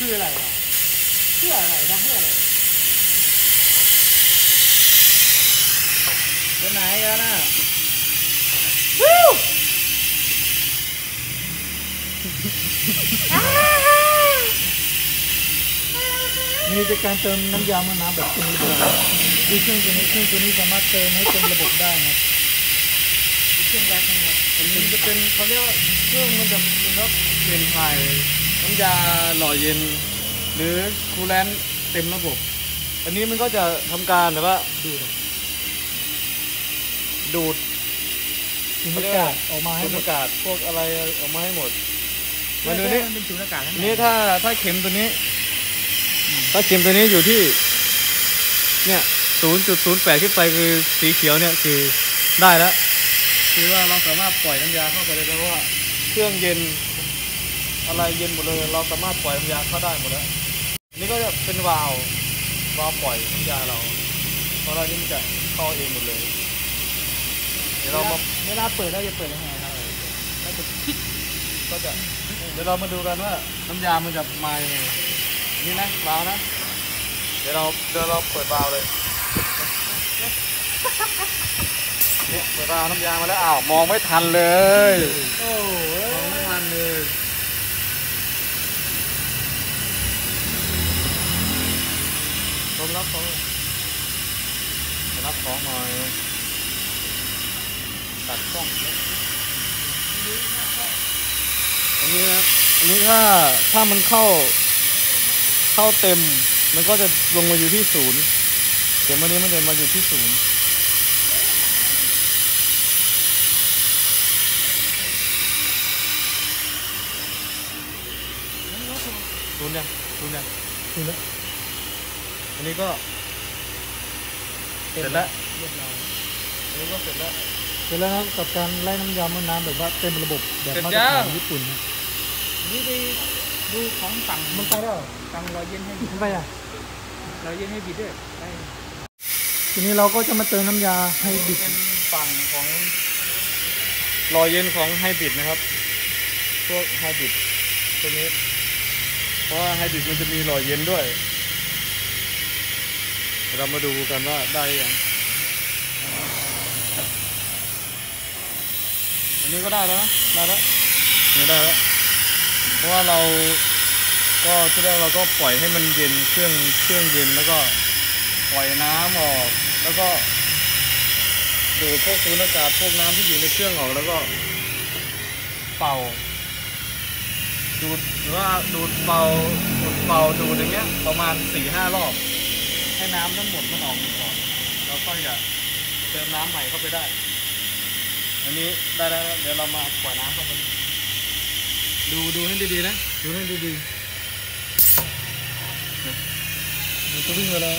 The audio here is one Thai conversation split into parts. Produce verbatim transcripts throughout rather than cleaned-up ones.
คืออะไรอ่ะเพื่ออะไรทำเพื่ออะไรตัวไหนกันน่ะมีจะการเติมน้ำยามะนาวแบบเป็นระบบด้วยเครื่องตัวนี้เครื่องตัวนี้สามารถเติมให้เป็นระบบได้ครับเครื่องแรกนะครับอันนี้มันจะเป็นเขาเรียกว่าเครื่องมันจะเป็นแบบเปลี่ยนถ่ายน้ำยาหล่อเย็นหรือคูลแลนต์เต็มระบบอันนี้มันก็จะทำการแบบว่าดูดดูดสูญอากาศออกมาให้สูญอากาศพวกอะไรออกมาให้หมดมาดูนี่เป็นสูญอากาศนี่ถ้าถ้าเข็มตัวนี้ถ้าเข็มตัวนี้อยู่ที่เนี่ย ศูนย์จุดศูนย์แปด ขึ้นไปคือสีเขียวเนี่ยคือได้แล้วคือว่าเราสามารถปล่อยน้ำยาเข้าไปได้แล้วว่าเครื่องเย็นอะไรเย็นหมดเลยเราสามารถปล่อยน้ำยาเข้าได้หมดแล้วนี่ก็จะเป็นวาล์ววาล์วปล่อยน้ำยาเราเพราะเราที่มันจะเข้าเองหมดเลยเดี๋ยวเรามาเวลาเปิดเราจะเปิดยังไงครับเราจะคิดก็จะเดี๋ยวเรามาดูกันว่าน้ำยามันจะมายังไงนี่นะวาล์วนะเดี๋ยวเราเดี๋ยวเราเปิดวาล์วเลยเนี่ยเปิดวาล์วน้ำยามาแล้วอ้าวมองไม่ทันเลยโอ้มองไม่ทันเลยผมรับของรับของหน่อยตัดกล้องอันนี้นะอันนี้ถ้าถ้ามันเข้าเข้าเต็มมันก็จะลงมาอยู่ที่ศูนย์เข็มวันนี้มันจะมาอยู่ที่ศูนย์ศูนย์ยังศูนย์ยังศูนย์แล้วอันนี้ก็เสร็จแล้วเรียบร้อยอันนี้ก็เสร็จแล้วเสร็จแล้วครับกับการไล่น้ำยามะนาวแบบว่าเต็มระบบแบบมาตรฐานญี่ปุ่นนะนี่ไปดูของสั่งมันไปแล้วสั่งรอเย็นให้บิดไปอ่ะรอเย็นให้บิดด้วยทีนี้เราก็จะมาเติมน้ำยาให้บิดเป็นฝั่งของรอเย็นของไฮบริดนะครับพวกไฮบริดตัวนี้เพราะว่าไฮบริดมันจะมีหล่อเย็นด้วยเรามาดูกันว่าได้ยังอันนี้ก็ได้แล้วนะได้แล้วนี่ได้แล้วเพราะว่าเราก็ที่แรกเราก็ปล่อยให้มันเย็นเครื่องเครื่องเย็นแล้วก็ปล่อยน้ำออกแล้วก็ดูดพวกสูญอากาศพวกน้ำที่อยู่ในเครื่องออกแล้วก็เป่าดูดหรือว่าดูดเป่าดูดเป่าดูดอย่างเงี้ยประมาณ สี่ห้ารอบให้น้ำทั้งหมดมันออกก่อนแล้วก็จะเติมน้ำใหม่เข้าไปได้อันนี้ได้แล้วเดี๋ยวเรามาปล่อยน้ำเข้าไปดูดูให้ดีๆนะดูให้ดีๆมันจะวิ่งไปแล้ว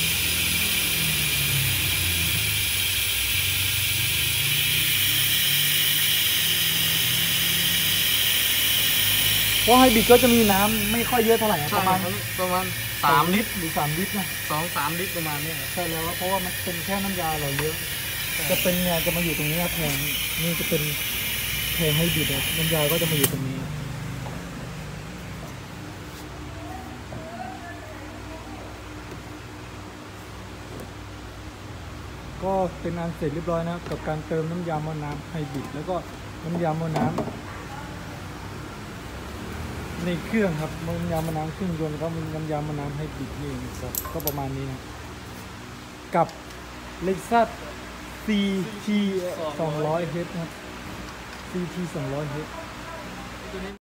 เพราะไฮบริดก็จะมีน้ำไม่ค่อยเยอะเท่าไหร่ประมาณประมาณสามลิตรหรือสามลิตรนะสองสามลิตรประมาณนี้ใช่แล้วเพราะว่ามันเป็นแค่น้ำยาเราเยอะจะเป็นเนี่ยจะมาอยู่ตรงนี้ครับแผงนี่จะเป็นแผงไฮบริดน้ำยาก็จะมาอยู่ตรงนี้ก็เป็นอันเสร็จเรียบร้อยนะกับการเติมน้ำยามะนาวไฮบริดแล้วก็น้ำยามะนาวในเครื่องครับน้ำยามะนาวเครื่องยนต์ก็มีน้ำยามะนาวไฮบริดนี่ครับก็ประมาณนี้นะกับ Lexus ซี ที สองร้อย เอช ครับ ซี ที สองร้อย เอช